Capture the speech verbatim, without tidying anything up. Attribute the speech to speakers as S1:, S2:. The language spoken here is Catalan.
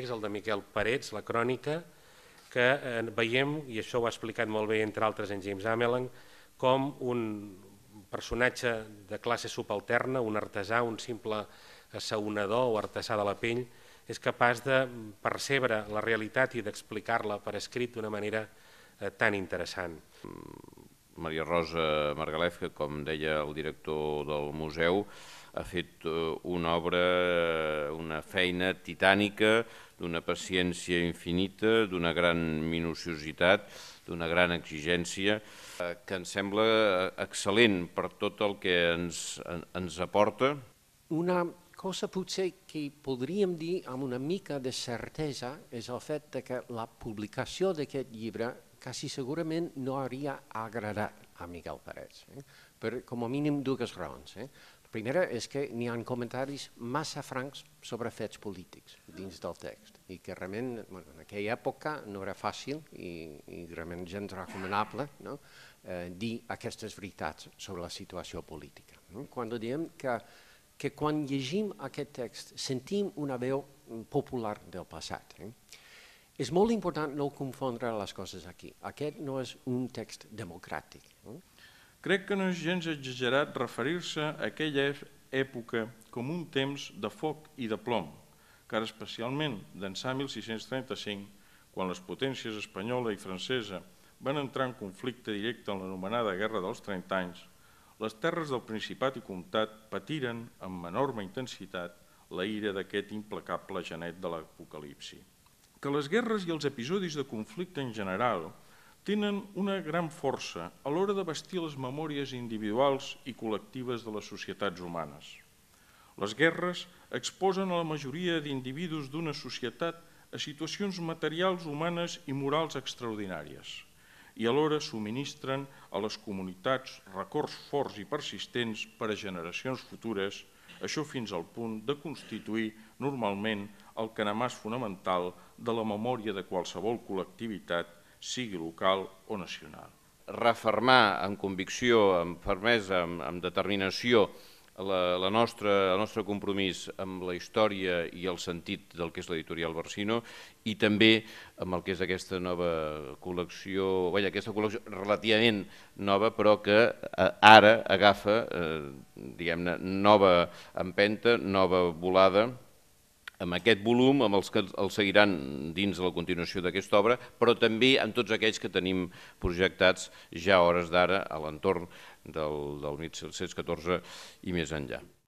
S1: text, el de Miquel Parets, la crònica, que veiem, i això ho ha explicat molt bé entre altres en James Ameling, com un personatge de classe subalterna, un artesà, un simple assaonador o artesà de la pell, és capaç de percebre la realitat i d'explicar-la per escrit d'una manera tan interessant.
S2: Maria Rosa Margalef, que com deia el director del museu, ha fet una obra, una feina titànica, d'una paciència infinita, d'una gran minuciositat, d'una gran exigència, que ens sembla excel·lent per tot el que ens aporta.
S3: Una cosa potser que podríem dir amb una mica de certesa és el fet que la publicació d'aquest llibre quasi segurament no hauria agradat a Miquel Parets, per com a mínim dues raons. La primera és que n'hi ha comentaris massa francs sobre fets polítics dins del text i que realment en aquella època no era fàcil i realment gens recomanable dir aquestes veritats sobre la situació política. Quan diem que quan llegim aquest text sentim una veu popular del passat. És molt important no confondre les coses aquí. Aquest no és un text democràtic.
S4: Crec que no és gens exagerat referir-se a aquella època com un temps de foc i de plom, car especialment d'ençà mil sis-cents trenta-cinc, quan les potències espanyola i francesa van entrar en conflicte directe en l'anomenada Guerra dels Trenta Anys, les terres del Principat i Comtat patiren amb enorme intensitat la ira d'aquest implacable genet de l'apocalipsi. Que les guerres i els episodis de conflicte en general tenen una gran força a l'hora de vestir les memòries individuals i col·lectives de les societats humanes. Les guerres exposen a la majoria d'individus d'una societat a situacions materials, humanes i morals extraordinàries i alhora subministren a les comunitats records forts i persistents per a generacions futures, això fins al punt de constituir normalment el canemàs fonamental de la memòria de qualsevol col·lectivitat, sigui local o nacional.
S2: Refermar amb convicció, amb fermesa, amb determinació el nostre compromís amb la història i el sentit del que és l'editorial Barcino i també amb el que és aquesta nova col·lecció, aquesta col·lecció relativament nova però que ara agafa, diguem-ne, nova empenta, nova volada amb aquest volum, amb els que el seguiran dins de la continuació d'aquesta obra, però també amb tots aquells que tenim projectats ja a hores d'ara a l'entorn del mil set-cents catorze i més enllà.